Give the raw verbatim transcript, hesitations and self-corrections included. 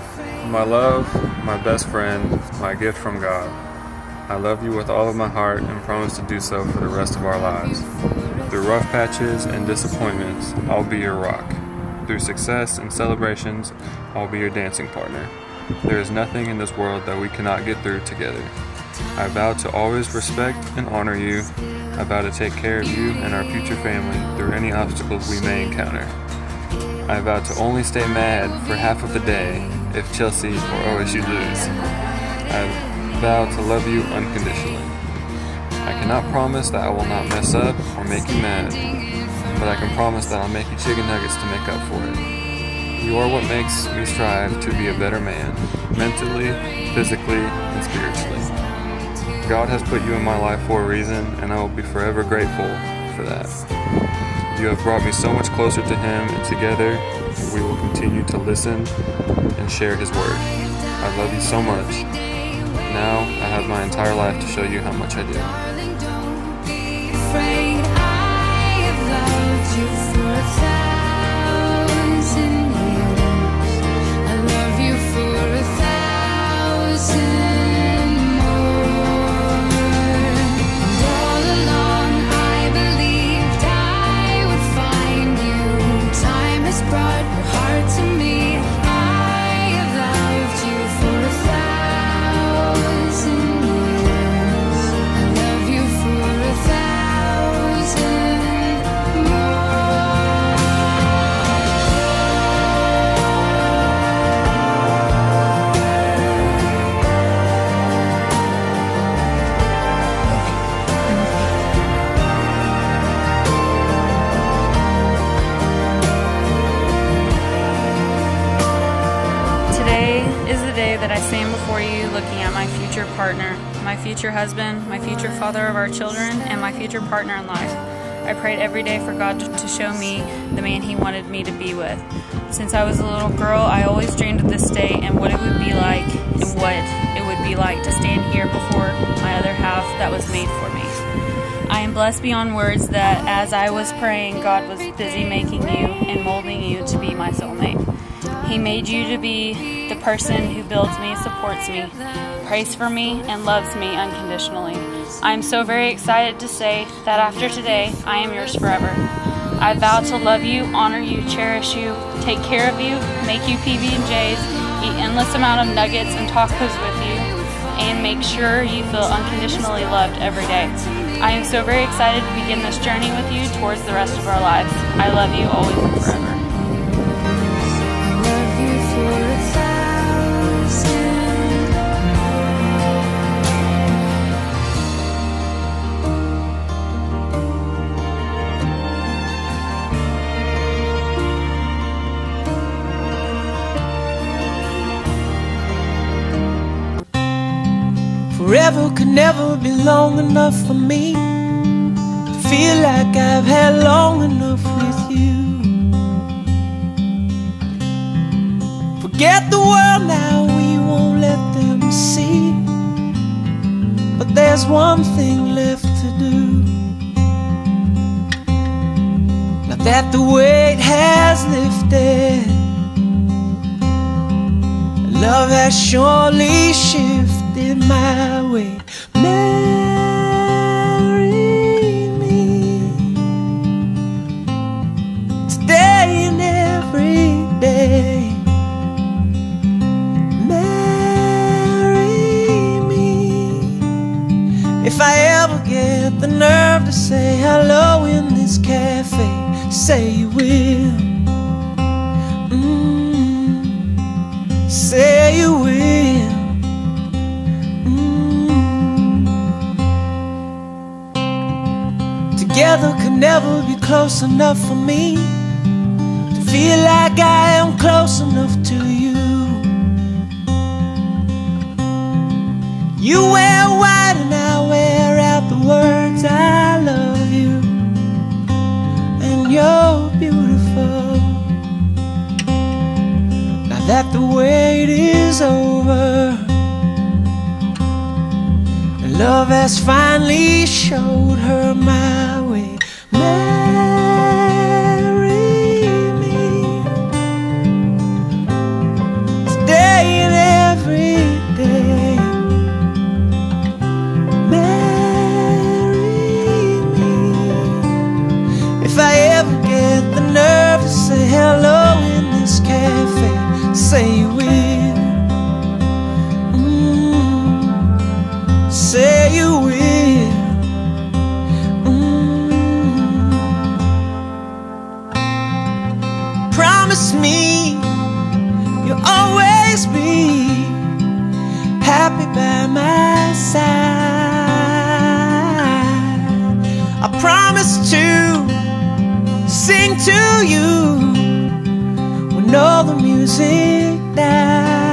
My love, my best friend, my gift from God. I love you with all of my heart and promise to do so for the rest of our lives. Through rough patches and disappointments, I'll be your rock. Through success and celebrations, I'll be your dancing partner. There is nothing in this world that we cannot get through together. I vow to always respect and honor you. I vow to take care of you and our future family through any obstacles we may encounter. I vow to only stay mad for half of the day if Chelsea or O S U lose. I vow to love you unconditionally. I cannot promise that I will not mess up or make you mad, but I can promise that I'll make you chicken nuggets to make up for it. You are what makes me strive to be a better man, mentally, physically, and spiritually. God has put you in my life for a reason, and I will be forever grateful for that. You have brought me so much closer to Him, and together we will continue to listen and share His Word. I love you so much. Now I have my entire life to show you how much I do. That I stand before you looking at my future partner, my future husband, my future father of our children, and my future partner in life. I prayed every day for God to show me the man He wanted me to be with. Since I was a little girl, I always dreamed of this day and what it would be like and what it would be like to stand here before my other half that was made for me. I am blessed beyond words that as I was praying, God was busy making you and molding you to be my soulmate. He made you to be the person who builds me, supports me, prays for me, and loves me unconditionally. I am so very excited to say that after today, I am yours forever. I vow to love you, honor you, cherish you, take care of you, make you P B and J's, eat endless amount of nuggets and tacos with you, and make sure you feel unconditionally loved every day. I am so very excited to begin this journey with you towards the rest of our lives. I love you always and forever. Forever could never be long enough for me to feel like I've had long enough with you. Forget the world now, we won't let them see. But there's one thing left to do. Now that the weight has lifted, love has surely shifted my way. Marry me today and every day. Marry me if I ever get the nerve to say hello in this cafe. Say you will. Mm, say you will. Together could never be close enough for me to feel like I am close enough to you. You wear white and I wear out the words I love you, and you're beautiful. Now that the wait is over, love has finally showed her my way. Marry me today to say hello in this cafe. Say you will. Mm. Say you will. Mm. Promise me you'll always be happy by my side. I promise to sing to you when all the music dies.